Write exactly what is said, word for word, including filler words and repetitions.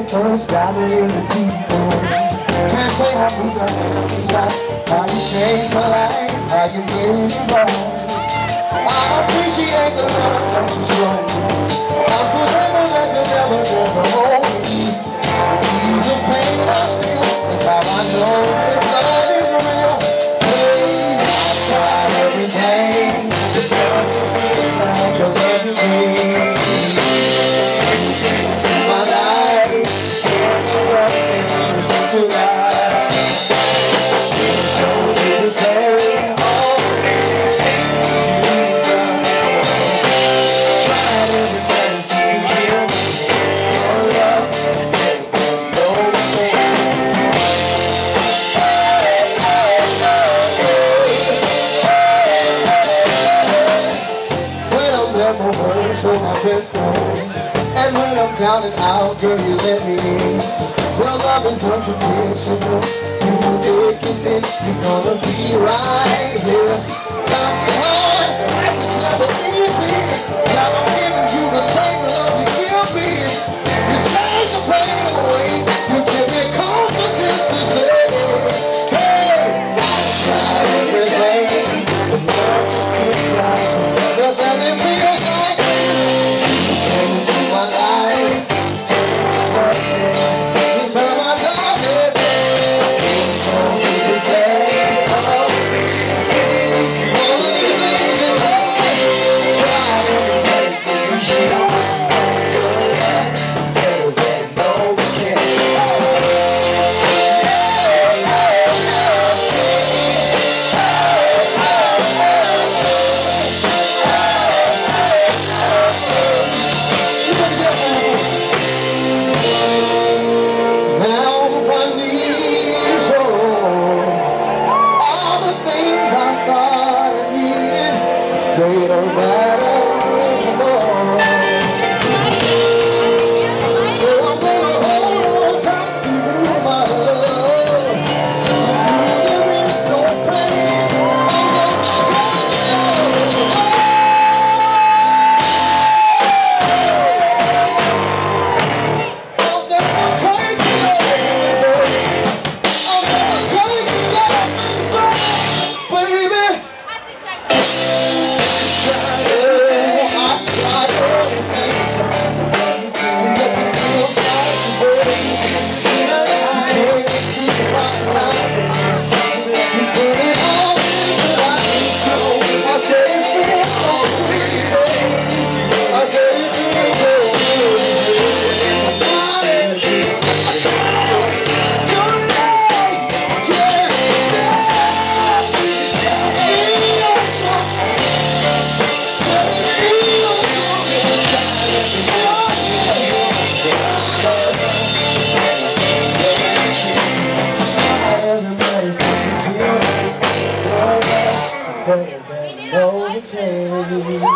first got it in the deep end. Can't say how we got inside, how you changed my life, how you made it right. I appreciate the love that you showed me. I'm so thankful that you never ever hold me. Ease the pain I feel, that's how I know this love is real. Hey, I try every day to love you, me. My life, so to life. So to say, oh, you done. Tried every medicine to heal me. Your love, Novocaine. When I'm never worried, show my best friend. And when I'm down and out, girl, you let me in. Your love is unconditional. You can think you're gonna be right here. Times get hard, life is never easy. Now I'm giving you the same love you give me. You change the pain away. You give me confidence to say, hey, I tried everything, but nothing is right. Nothing feels like you came into my life. You turn my darkness. It's so easy to say, oh, all of these living days. Tried every medicine to heal. Your love, better than Novocaine. They don't matter anymore. So I'm gonna hold on tight to you, my love. Until there is no pain, I'm gonna try to love you. I'll never take you away. I'll never take you away, baby. Better than Novocaine.